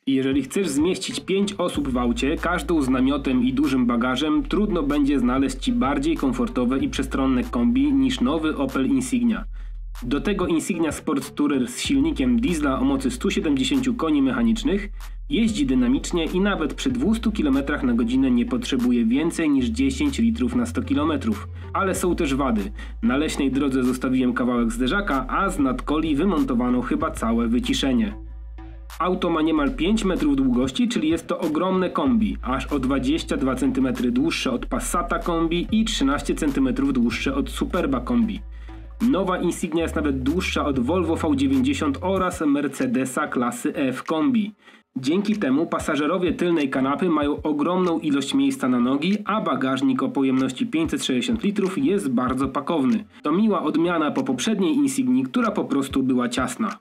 Jeżeli chcesz zmieścić 5 osób w aucie, każdą z namiotem i dużym bagażem, trudno będzie znaleźć Ci bardziej komfortowe i przestronne kombi niż nowy Opel Insignia. Do tego Insignia Sport Tourer z silnikiem diesla o mocy 170 koni mechanicznych jeździ dynamicznie i nawet przy 200 km na godzinę nie potrzebuje więcej niż 10 litrów na 100 km. Ale są też wady. Na leśnej drodze zostawiłem kawałek zderzaka, a z nadkoli wymontowano chyba całe wyciszenie. Auto ma niemal 5 metrów długości, czyli jest to ogromne kombi, aż o 22 cm dłuższe od Passata kombi i 13 cm dłuższe od Superba kombi. Nowa Insignia jest nawet dłuższa od Volvo V90 oraz Mercedesa klasy F kombi. Dzięki temu pasażerowie tylnej kanapy mają ogromną ilość miejsca na nogi, a bagażnik o pojemności 560 litrów jest bardzo pakowny. To miła odmiana po poprzedniej Insignii, która po prostu była ciasna.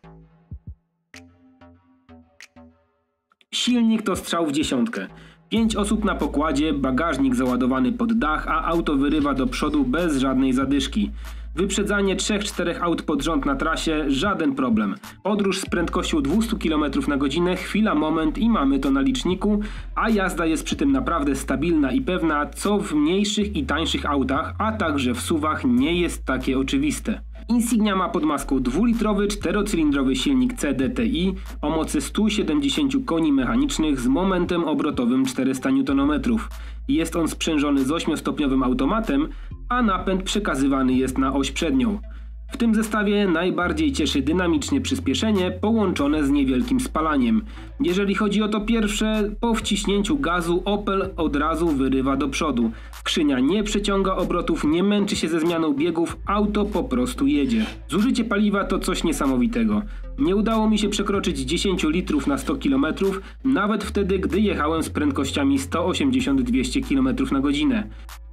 Silnik to strzał w dziesiątkę. 5 osób na pokładzie, bagażnik załadowany pod dach, a auto wyrywa do przodu bez żadnej zadyszki. Wyprzedzanie 3-4 aut pod rząd na trasie, żaden problem. Podróż z prędkością 200 km na godzinę, chwila, moment i mamy to na liczniku, a jazda jest przy tym naprawdę stabilna i pewna, co w mniejszych i tańszych autach, a także w SUV-ach nie jest takie oczywiste. Insignia ma pod maską 2-litrowy 4-cylindrowy silnik CDTI o mocy 170 koni mechanicznych z momentem obrotowym 400 Nm. Jest on sprzężony z 8-stopniowym automatem, a napęd przekazywany jest na oś przednią. W tym zestawie najbardziej cieszy dynamicznie przyspieszenie połączone z niewielkim spalaniem. Jeżeli chodzi o to pierwsze, po wciśnięciu gazu Opel od razu wyrywa do przodu. Skrzynia nie przeciąga obrotów, nie męczy się ze zmianą biegów, auto po prostu jedzie. Zużycie paliwa to coś niesamowitego. Nie udało mi się przekroczyć 10 litrów na 100 km, nawet wtedy, gdy jechałem z prędkościami 180-200 km na godzinę.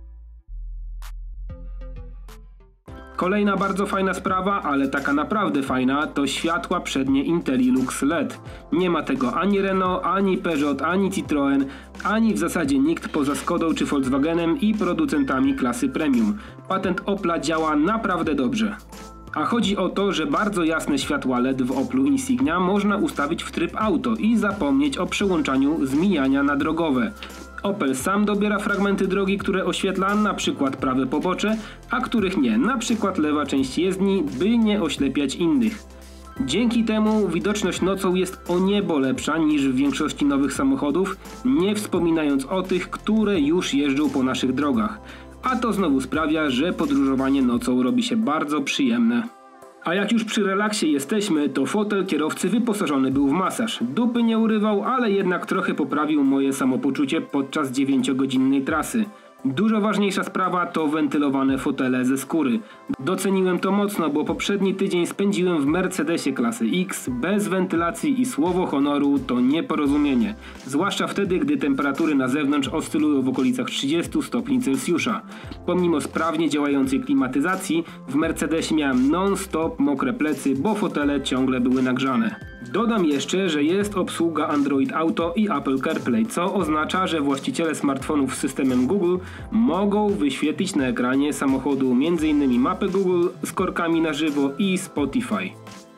Kolejna bardzo fajna sprawa, ale taka naprawdę fajna, to światła przednie Intellilux LED. Nie ma tego ani Renault, ani Peugeot, ani Citroën, ani w zasadzie nikt poza Skodą czy Volkswagenem i producentami klasy premium. Patent Opla działa naprawdę dobrze. A chodzi o to, że bardzo jasne światła LED w Oplu Insignia można ustawić w tryb auto i zapomnieć o przełączaniu z mijania na drogowe. Opel sam dobiera fragmenty drogi, które oświetla, na przykład prawe pobocze, a których nie, na przykład lewa część jezdni, by nie oślepiać innych. Dzięki temu widoczność nocą jest o niebo lepsza niż w większości nowych samochodów, nie wspominając o tych, które już jeżdżą po naszych drogach. A to znowu sprawia, że podróżowanie nocą robi się bardzo przyjemne. A jak już przy relaksie jesteśmy, to fotel kierowcy wyposażony był w masaż. Dupy nie urywał, ale jednak trochę poprawił moje samopoczucie podczas 9-godzinnej trasy. Dużo ważniejsza sprawa to wentylowane fotele ze skóry. Doceniłem to mocno, bo poprzedni tydzień spędziłem w Mercedesie klasy X, bez wentylacji i słowo honoru to nieporozumienie. Zwłaszcza wtedy, gdy temperatury na zewnątrz oscylują w okolicach 30 stopni Celsjusza. Pomimo sprawnie działającej klimatyzacji, w Mercedesie miałem non-stop mokre plecy, bo fotele ciągle były nagrzane. Dodam jeszcze, że jest obsługa Android Auto i Apple CarPlay, co oznacza, że właściciele smartfonów z systemem Google mogą wyświetlić na ekranie samochodu m.in. mapę Google z korkami na żywo i Spotify.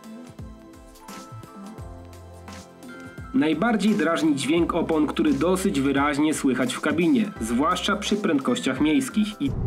Najbardziej drażni dźwięk opon, który dosyć wyraźnie słychać w kabinie, zwłaszcza przy prędkościach miejskich.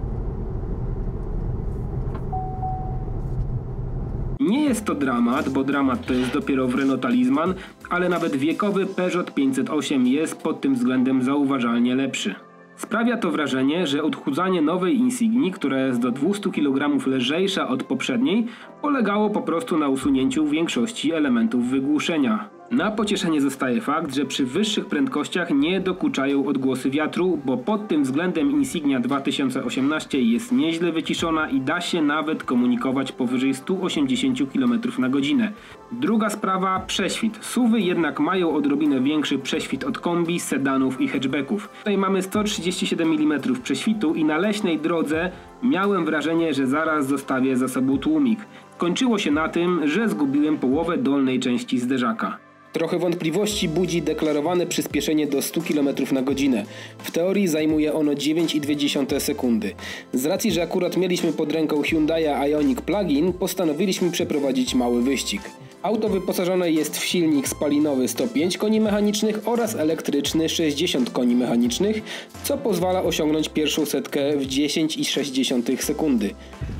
Nie jest to dramat, bo dramat to jest dopiero w Renault Talisman, ale nawet wiekowy Peugeot 508 jest pod tym względem zauważalnie lepszy. Sprawia to wrażenie, że odchudzanie nowej Insignii, która jest do 200 kg lżejsza od poprzedniej, polegało po prostu na usunięciu większości elementów wygłuszenia. Na pocieszenie zostaje fakt, że przy wyższych prędkościach nie dokuczają odgłosy wiatru, bo pod tym względem Insignia 2018 jest nieźle wyciszona i da się nawet komunikować powyżej 180 km na godzinę. Druga sprawa, prześwit. SUV-y jednak mają odrobinę większy prześwit od kombi, sedanów i hatchbacków. Tutaj mamy 137 mm prześwitu i na leśnej drodze miałem wrażenie, że zaraz zostawię za sobą tłumik. Kończyło się na tym, że zgubiłem połowę dolnej części zderzaka. Trochę wątpliwości budzi deklarowane przyspieszenie do 100 km na godzinę. W teorii zajmuje ono 9,2 sekundy. Z racji, że akurat mieliśmy pod ręką Hyundai Ioniq Plug-in, postanowiliśmy przeprowadzić mały wyścig. Auto wyposażone jest w silnik spalinowy 105 koni mechanicznych oraz elektryczny 60 koni mechanicznych, co pozwala osiągnąć pierwszą setkę w 10,6 sekundy.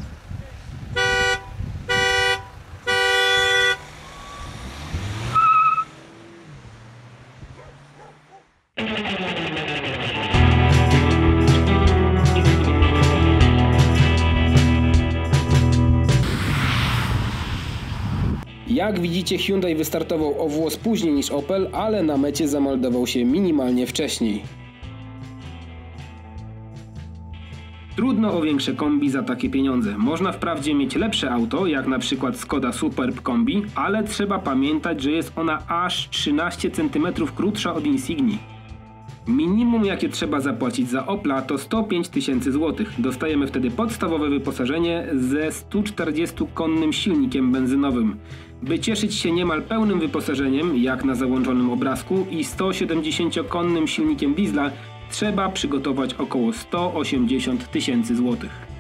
Jak widzicie, Hyundai wystartował o włos później niż Opel, ale na mecie zameldował się minimalnie wcześniej. Trudno o większe kombi za takie pieniądze. Można wprawdzie mieć lepsze auto, jak na przykład Skoda Superb Kombi, ale trzeba pamiętać, że jest ona aż 13 cm krótsza od Insignii. Minimum jakie trzeba zapłacić za Opla to 105 tysięcy złotych. Dostajemy wtedy podstawowe wyposażenie ze 140-konnym silnikiem benzynowym. By cieszyć się niemal pełnym wyposażeniem, jak na załączonym obrazku, i 170-konnym silnikiem diesla, trzeba przygotować około 180 tysięcy złotych.